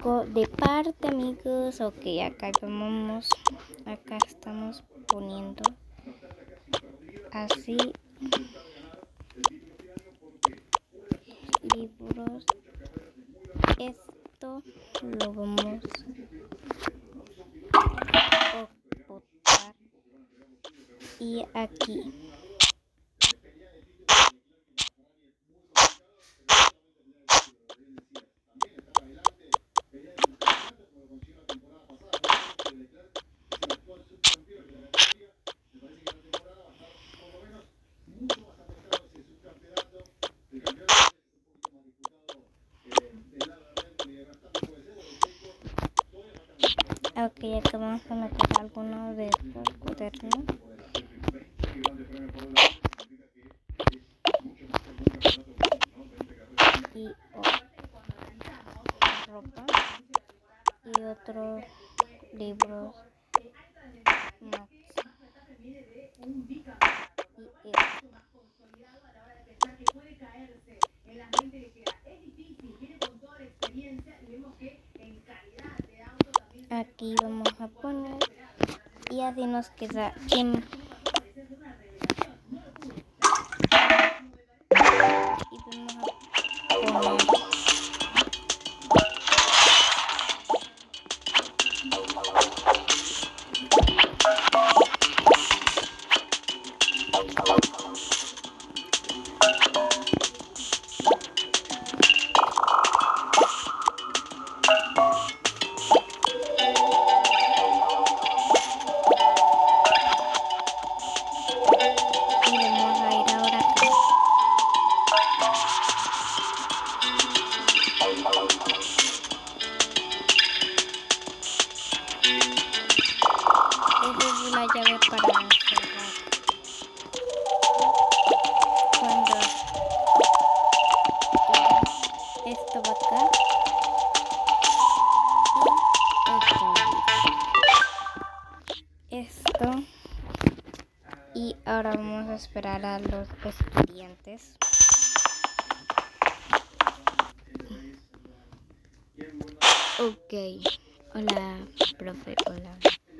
5 de parte, amigos. Ok, acá estamos poniendo así libros. Esto lo vamos a botar y aquí. Ok, acá vamos a meter algunos de estos cuadernos. Y ropa y otros libros más. Aquí vamos a poner y así nos queda bien. Y vamos a poner la llave para cerrar. Cuando esto va acá y esto, y ahora vamos a esperar a los estudiantes. Ok, hola profe, hola.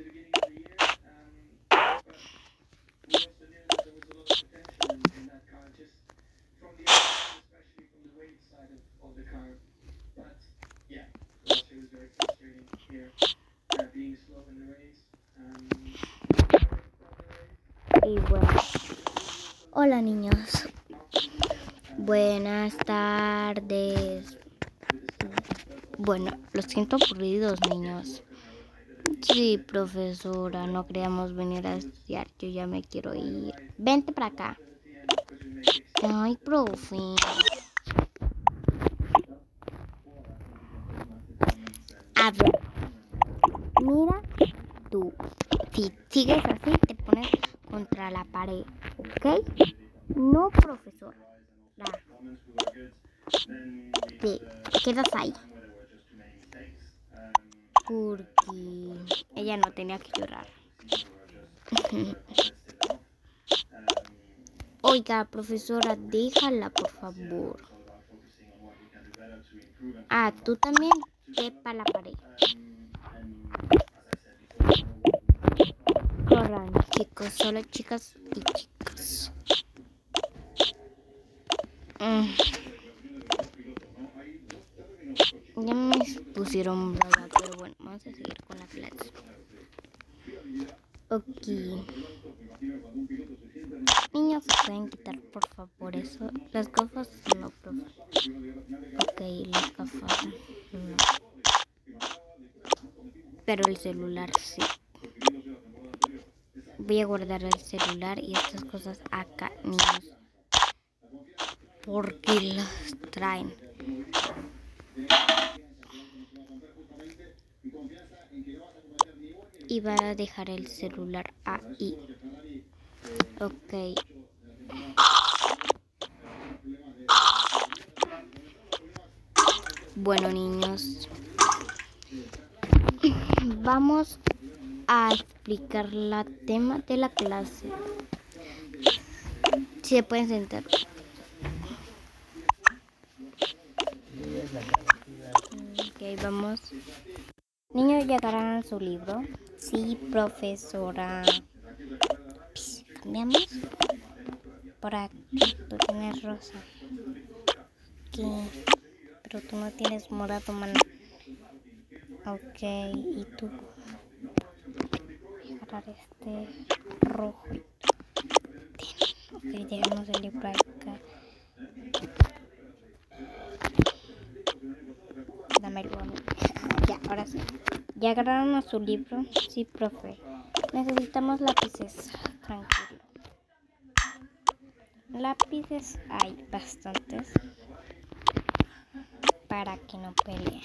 Y bueno, hola niños, buenas tardes. Bueno, los siento aburridos, niños. Sí, profesora, no queríamos venir a estudiar, yo ya me quiero ir. Vente para acá. Ay, profe. A ver, mira tú, si sigues así te pones contra la pared, ¿ok? No, profesora. Te quedas ahí. Porque ella no tenía que llorar. Oiga, profesora, déjala, por favor. Ah, tú también, ve para la pared. Corran, chicos, solo chicas y chicas. Ya me pusieron brava, pero bueno, vamos a seguir con la clase. Ok. Niños, ¿pueden quitar por favor eso? Las gafas no, profe. Ok, las gafas no. Pero el celular sí. Voy a guardar el celular y estas cosas acá, niños. Porque las traen. Y van a dejar el celular ahí. Ok. Bueno, niños, vamos a explicar la tema de la clase. Si se pueden sentar. Ok. ahí vamos. Niños, ¿llegarán a su libro? Sí, profesora. ¿Cambiamos? Por aquí, tú tienes rosa. Aquí. Pero tú no tienes morado, mano. Ok, y tú. Voy a agarrar este rojo. Ok, dejemos el libro acá. Dámelo a mí. Ya, ahora sí. ¿Ya agarraron a su libro? Sí, profe. Necesitamos lápices. Tranquilo. Lápices hay bastantes. Para que no peleen.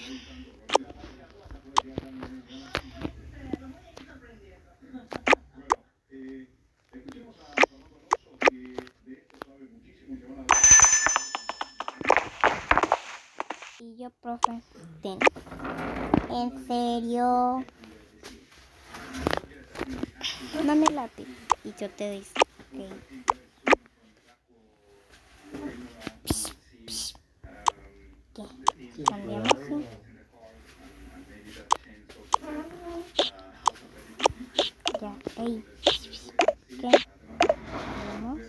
Y yo, profe, ten. ¿En serio? Dame el lápiz. Y yo te dice, ok. ¿Qué? ¿Cambiamos? Sí. Ya, ey. ¿Qué? ¿Cambiamos?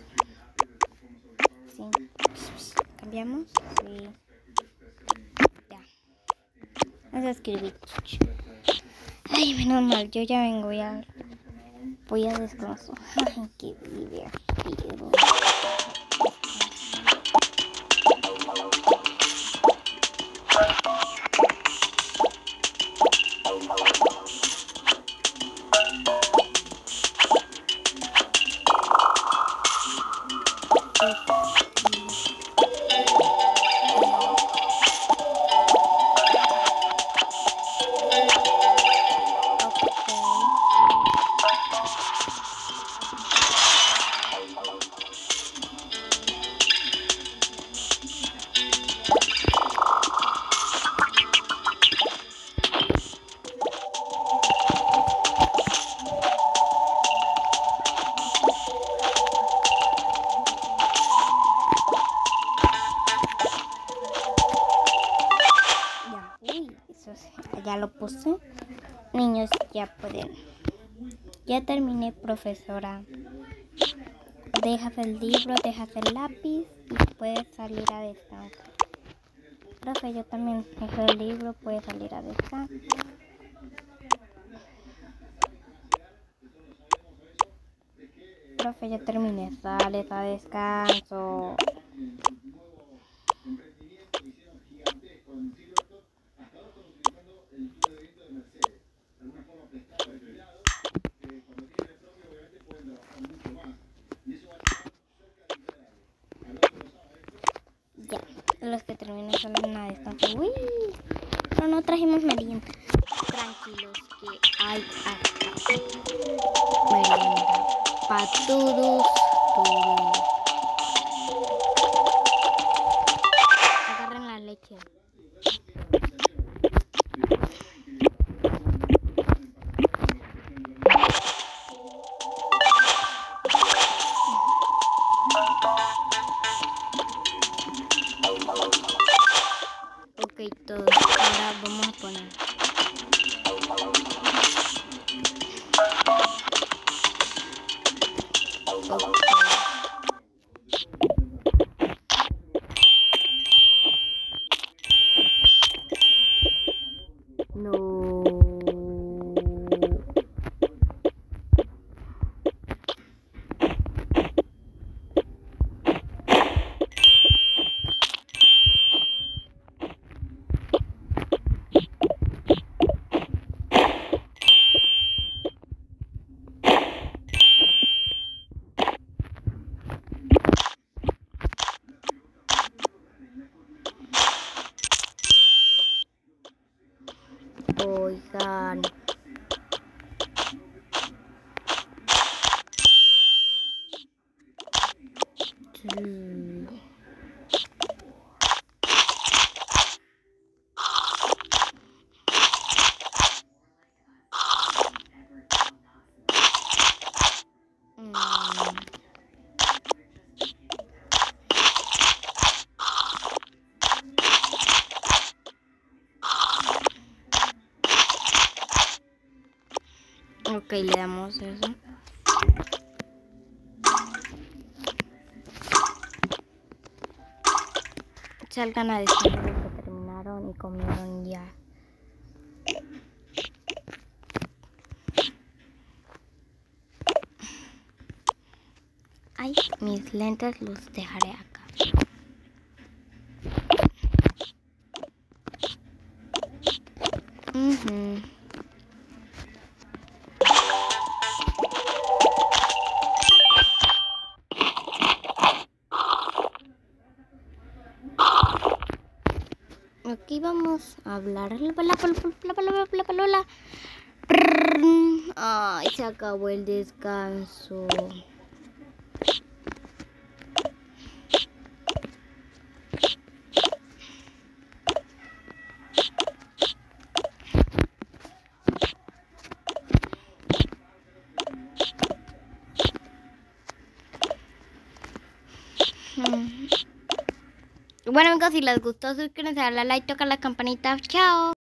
Sí. ¿Cambiamos? Sí. Ya. Vamos a escribir. Ay, menos mal, yo ya vengo, ya voy a descansar. Ay, qué divertido. Ya lo puse. Niños, ya pueden. Ya terminé, profesora. Dejas el libro, dejas el lápiz y puedes salir a descansar. Profe, yo también dejo el libro, puedes salir a descansar. Profe, ya terminé, sales a descanso. Ya, los que terminan salen a descanso. Uy, pero no trajimos merienda. Tranquilos que hay acá. Merienda para todos. Agarren la leche. Ok, todos. Ahora vamos a poner. No. Oigan. Ok, le damos eso. Salgan a decir que terminaron y comieron ya. Ay, mis lentes los dejaré acá. Aquí vamos a hablar. Ay, se acabó el descanso. Bueno amigos, si les gustó suscríbanse, dale like, toca la campanita. Chao.